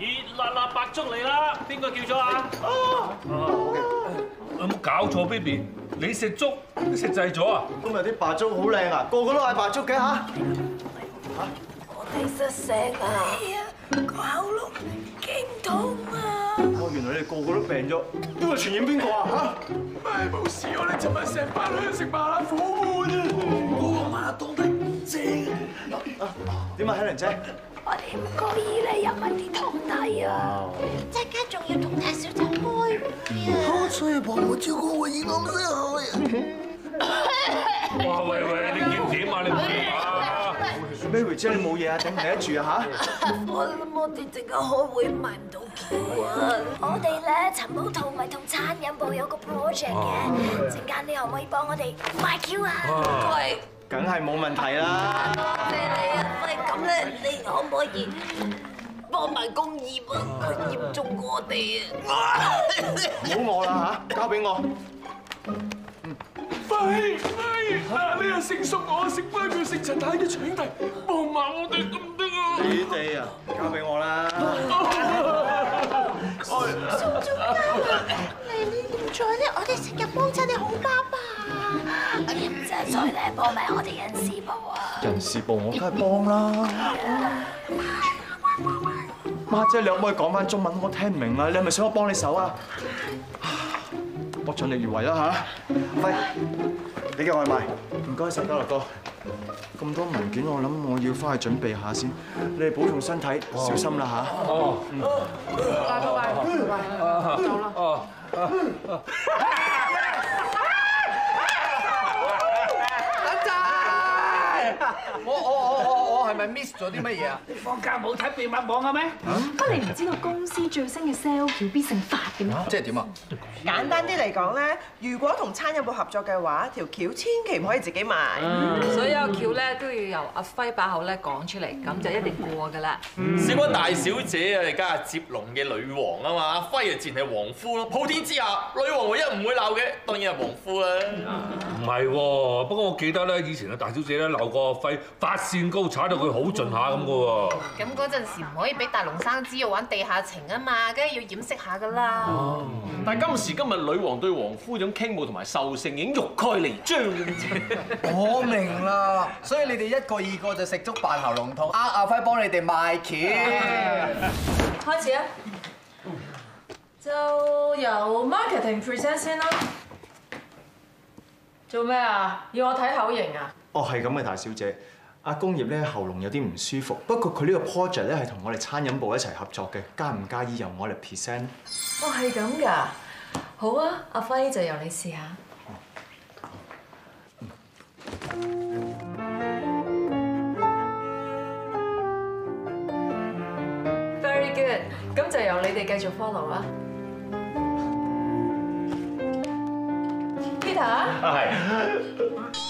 熱辣辣白粥嚟啦！邊個叫咗啊？ 有冇搞錯 ，baby？你食粥都食滯咗啊？ 今日啲白粥好靚啊，個個都嗌白粥嘅嚇。 我哋失聲啊！個喉嚨勁痛啊！ 哦，原來你哋個個都病咗，邊個傳染邊個啊？嚇！ 唉，冇事，我哋尋日成班去食麻辣火鍋啫。我麻辣當地正點啊，喜玲姐？ 我哋唔覺意咧入埋啲湯底啊！陣間仲要同大小姐開會啊！ 好彩婆冇照顧我，而我唔識開啊！ 哇！喂，你見點啊？你唔掂啊？ Mary 姐，你冇嘢啊？頂唔頂得住啊？嚇！ 我哋陣間開會買唔到橋啊！我哋咧陳寶圖咪同餐飲部有個 project 嘅，陣間你可唔可以幫我哋買橋啊？喂！ 梗係冇問題啦！ 多謝你啊！喂，咁咧，你可唔可以幫埋工業啊？佢嚴重過我哋啊！ 唔好餓啦嚇，交俾我。 喂，嗱，你又成熟，我食翻佢食陳太嘅腸底，幫埋我哋得唔得啊？ 你哋啊，交俾我啦！ 送咗啦！你唔在咧，我哋成日幫襯你好爸爸。唔使再咧幫埋我哋人事部啊！ 人事部我梗係幫啦。媽姐，你可唔可以講翻中文？我聽唔明啊！你係咪想我幫你手啊？我盡力而為啦嚇。輝，你嘅外賣，唔該曬，家樂哥。咁多文件，我諗我要翻去準備下先。你哋保重身體，小心啦嚇。 拜，走啦。 我係咪 miss 咗啲乜嘢啊？ 你放假冇睇秘密網嘅咩？ 乜你唔知道公司最新嘅 sale 橋必勝法嘅咩？ 即係點啊？ 簡單啲嚟講咧，如果同餐飲部合作嘅話，條橋千祈唔可以自己賣。 所有橋咧都要由阿輝把口咧講出嚟，咁就一定過㗎啦。 事關大小姐啊，而家係接龍嘅女王啊嘛，阿輝啊自然係王夫咯。普天之下，女王唯一唔會鬧嘅，當然係王夫啦。 唔係喎，不過我記得咧，以前嘅大小姐咧鬧過阿輝發線高，踩到佢好盡下咁嘅喎。 咁嗰陣時唔可以俾大龍生知道玩地下情啊嘛，梗係要掩飾下㗎啦。 但係今時今日女王對王夫種傾慕同埋獸性已經欲蓋彌彰嘅啫。 我明啦，所以你哋一個二個就食粥扮喉嚨痛，阿輝幫你哋賣橋。 開始啊！就由 marketing present 先啦。做咩啊？要我睇口型啊？ 哦，係咁嘅，大小姐。阿工業咧喉嚨有啲唔舒服，不過佢呢個 project 咧係同我哋餐飲部一齊合作嘅，介唔介意由我嚟 present？ 哦，係咁㗎。好啊，阿輝就由你試下。Very good， 咁就由你哋繼續 follow 啦。Peter？ 係。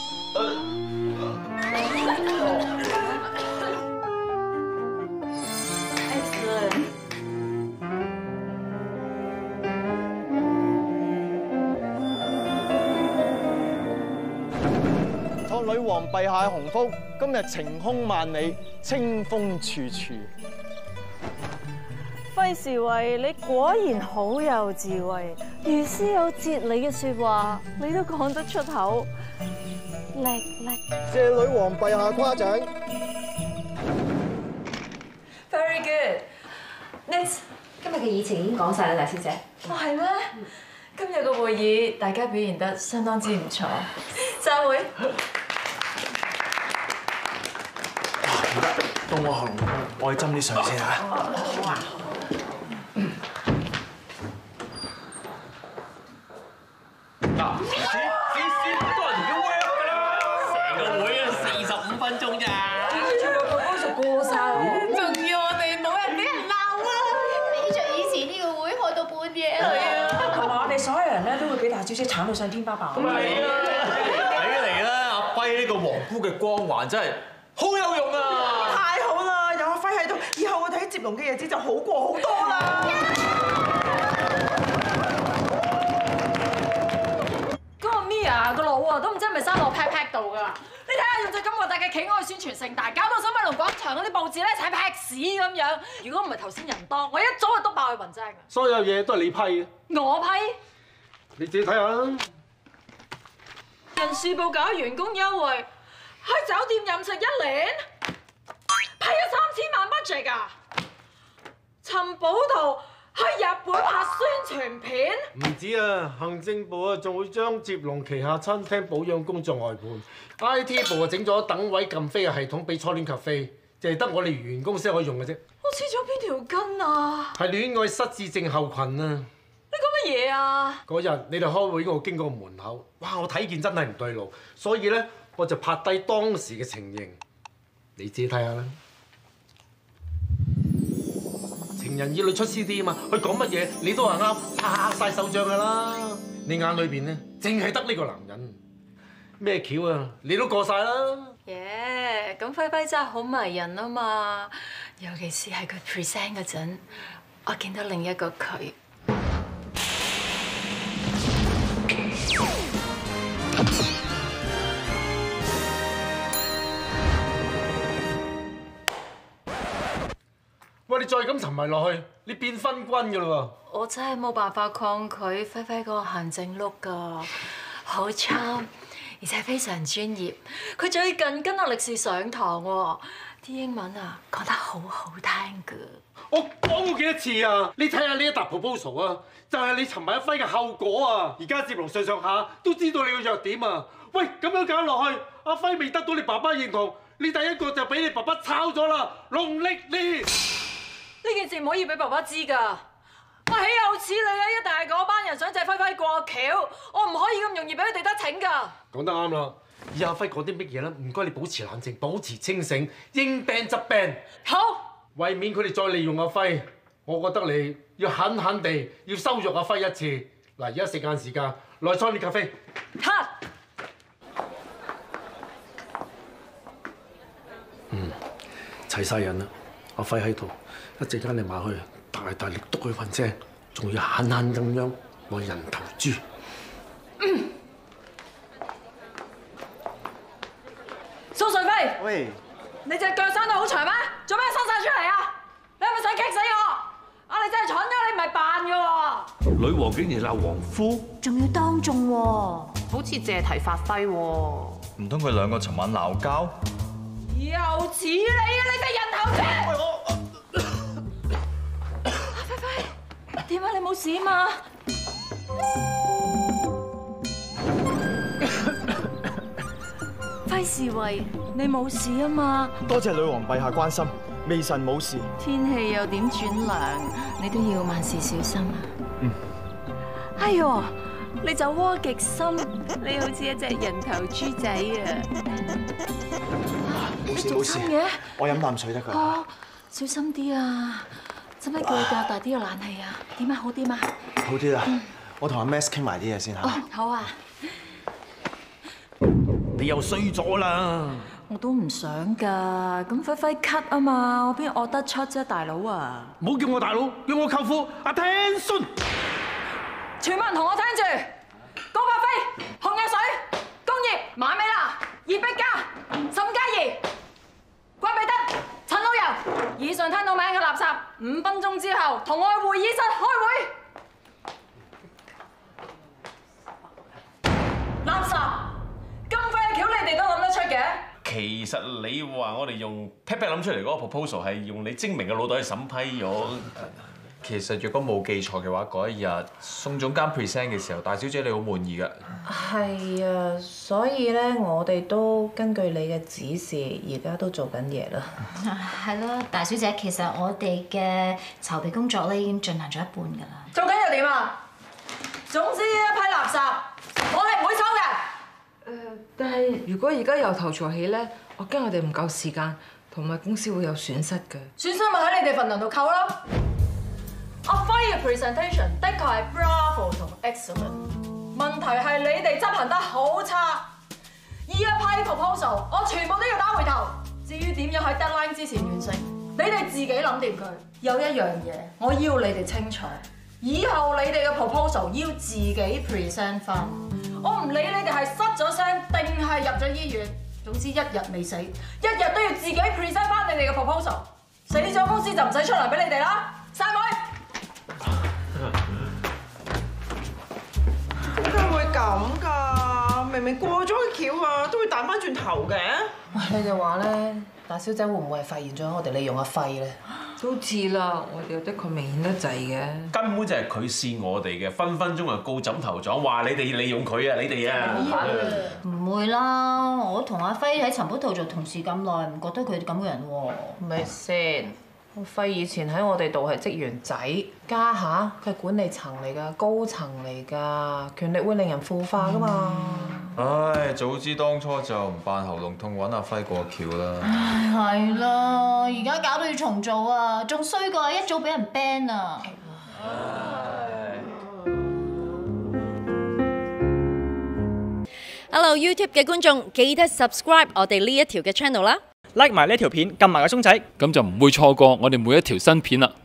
Excellent。 託女王陛下鴻福，今日晴空萬里，清風處處。 費時惠，你果然好有智慧，如斯有哲理嘅説話，你都講得出口，叻叻！ 謝女王陛下誇獎。 Very good。Next， 今日嘅議程已經講晒啦，大小姐。 哦，係咩？今日個會議大家表現得相當之唔錯，散會。 唔得，到我喉嚨痛，我去斟啲水先嚇。 好啊。 嗱，試多人嘅 work 㗎啦，成個會啊45分鐘咋。 全部個工數過晒喎， 仲要我哋冇人俾人鬧啊！比着以前呢個會開到半夜去啊！ 同埋我哋所有人咧都會俾大小姐鏟到上天花板。 係啊，睇嚟啦，阿輝呢個王夫嘅光環真係好有用啊！ 太好啦，有阿輝喺度，以後我哋喺接龍嘅日子就好過好多啦。 嗰個 Mia 個腦啊，都唔知係咪生落 pat pat 度㗎？你睇下用隻咁核突嘅嘅企鵝宣傳盛大，搞到新米龍廣場嗰啲報紙咧踩劈屎咁樣。如果唔係頭先人多，我一早就篤爆佢雲精啊！ 所有嘢都係你批嘅。 我批？ 你自己睇下啦。 人事部搞員工優惠，喺酒店飲食1年，批咗3000萬 budget 㗎。陳寶圖去日本拍宣傳片。 唔止啊，行政部啊仲會將接龍旗下餐廳保養工作外判 ，IT 部啊整咗等位撳飛嘅系統俾初戀咖啡，淨係得我哋員工先可以用嘅啫。 我黐咗邊條筋啊？ 係戀愛失智症候群啊！ 你講乜嘢啊？ 嗰日你哋開會嗰度經過門口，哇！我睇見真係唔對路，所以咧我就拍低當時嘅情形，你自己睇下啦。情人意裏出師啲啊嘛，佢講乜嘢你都話啱，拍晒手掌㗎啦。你眼裏邊咧，淨係得呢個男人，咩橋啊？你都過晒啦。 耶！咁輝輝真係好迷人啊嘛，尤其是係佢 present 嗰陣，我見到另一個佢。 喂，你再咁沉迷落去，你變昏君㗎啦喎！ 我真係冇辦法抗拒輝輝嗰個行政 look 㗎，好 charm，而且非常專業。佢最近跟阿力士上堂喎，啲英文啊講得好好聽㗎。 我講過幾多次啊？你睇下呢一沓 proposal 啊，就係你沉迷阿輝嘅後果啊！而家接龍上下都知道你個弱點啊！喂，咁樣搞落去，阿輝未得到你爸爸認同，你第一個就俾你爸爸炒咗啦！農曆年。 呢件事唔可以俾爸爸知㗎，我豈有此理啊！一定係嗰班人想借輝輝過橋，我唔可以咁容易俾佢哋得逞㗎。 講得啱啦，以阿輝講啲乜嘢咧？唔該你保持冷靜，保持清醒，應病則病。 好， 為免佢哋再利用阿輝，我覺得你要狠狠地要羞辱阿輝一次。嗱，而家時間，來創啲咖啡。齊晒人啦，阿輝喺度。一陣間你埋去，大力篤佢份聲，仲要狠狠咁樣攞人頭豬。 蘇瑞輝， 喂， 你隻腳生得好長咩？做咩伸晒出嚟啊？你係咪想激死我？啊！你真係蠢咗，你唔係扮㗎喎！ 女王竟然鬧王夫， 仲要當眾喎， 好似借題發揮喎。 唔通佢兩個尋晚鬧交？ 又似你啊！你隻人頭豬！點啊？你冇事嘛？費事為你冇事啊嘛？ 多謝女王陛下關心，微臣冇事。 天氣又點轉涼，你都要萬事小心啊！哎喲，你酒窩極深，你好似一隻人頭豬仔啊！ 冇事，我飲啖水得㗎。 哦，小心啲啊！使唔使叫佢較大啲個冷氣啊？點啊？好啲嘛？ 好啲啦，我同阿 Max 傾埋啲嘢先嚇。 哦，好啊。 你又衰咗啦！ 我都唔想㗎，咁輝輝咳啊嘛，我邊惡得出啫，大佬啊！ 唔好叫我大佬，叫我舅父。Attention！ 全部人同我聽住，高柏飛、紅日水、工業、馬美娜、葉碧嘉、沈嘉怡、關彼得、陳老油，以上聽到名嘅垃圾，5分鐘之後同我去會議室開會。垃圾，咁快嘅橋你哋都諗得出嘅？ 其實你話我哋用 pat pat 諗出嚟嗰個 proposal 係用你精明嘅腦袋去審批咗。 其實若果冇記錯嘅話，嗰一日宋總監 present 嘅時候，大小姐你好滿意㗎。 係啊，所以咧，我哋都根據你嘅指示，而家都做緊嘢啦。 係咯，大小姐，其實我哋嘅籌備工作咧已經進行咗一半㗎啦。 做緊又點啊？總之呢一批垃圾，我係唔會收嘅。 但係如果而家由頭做起咧，我驚我哋唔夠時間，同埋公司會有損失嘅。 損失咪喺你哋份量度扣咯。阿輝嘅 presentation 的確係 bravo 同 excellent， 問題係你哋執行得好差。呢一批 proposal 我全部都要打回頭。至於點樣喺 deadline 之前完成，你哋自己諗掂佢。有一樣嘢我要你哋清楚，以後你哋嘅 proposal 要自己 present 翻。我唔理你哋係失咗聲定係入咗醫院， 總之一日未死，一日都要自己 present 翻你哋嘅 proposal。死咗公司就唔使出嚟俾你哋啦，散會。 點解會咁㗎？明明過咗個橋啊，都會彈翻轉頭嘅。 喂，你哋話咧，大小姐會唔會係發現咗我哋利用阿輝咧？ 都似啦，我哋的確明顯得滯嘅。 根本就係佢試我哋嘅，分分鐘就告枕頭狀，話你哋利用佢啊！你哋啊， 唔會啦，我同阿輝喺尋寶圖做同事咁耐，唔覺得佢咁嘅人喎。 咪先，阿輝以前喺我哋度係職員仔，家下佢係管理層嚟㗎，高層嚟㗎，權力會令人腐化㗎嘛。 唉，早知當初就唔扮喉嚨痛揾阿輝過橋啦。 唉，係啦，而家搞到要重做啊，仲衰過一早俾人 ban 啊！ Hello YouTube 嘅觀眾，記得 subscribe 我哋呢一條嘅 channel 啦 ，like 埋呢條片，撳埋個鐘仔， 咁就唔會錯過我哋每一條新片啦。